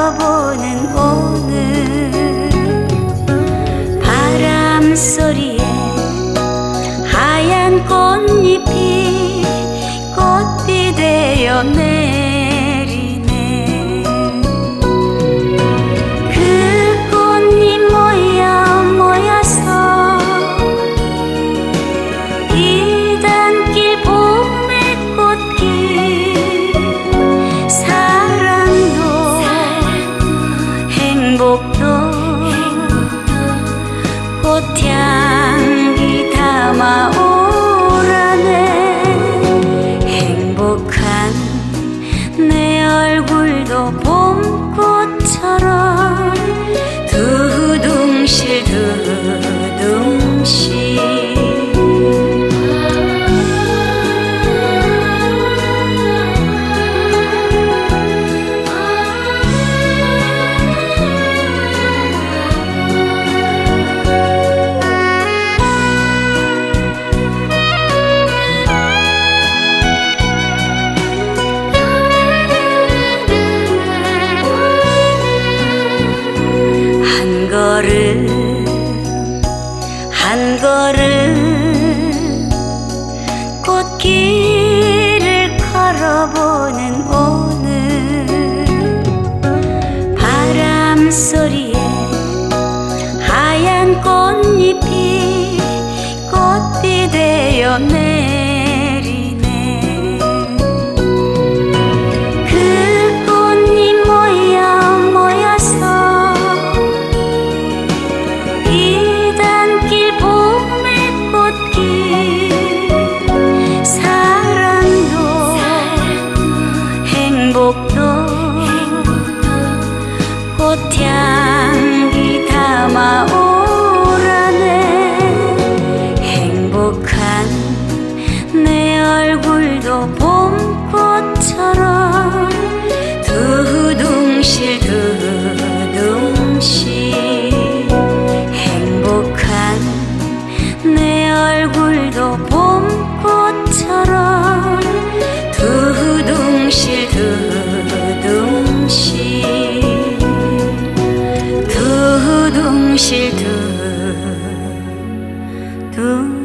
걸어보는 오늘 바람 소리에 하얀 꽃잎이 꽃비 되어 내리네. 그 꽃잎 모여서 이 단길 봄의 꽃길 사랑도 행복도 꽃향기 담아오라네. 행복한 내 얼굴도 봄꽃처럼 두둥실 두둥실. 한 걸음 꽃길을 걸어보는 오늘 바람 소리에 하얀 꽃잎이 꽃비 되어 내리네. 그 꽃잎 모여서 이 단길 봄의 꽃길 사랑도 행복도 꽃향기 담아오라네. 행복한 내 얼굴도 봄꽃처럼 두둥실 두둥실. 행복한 내 얼굴도 봄꽃처럼 두둥실 두둥실. 두둥실 두둥실.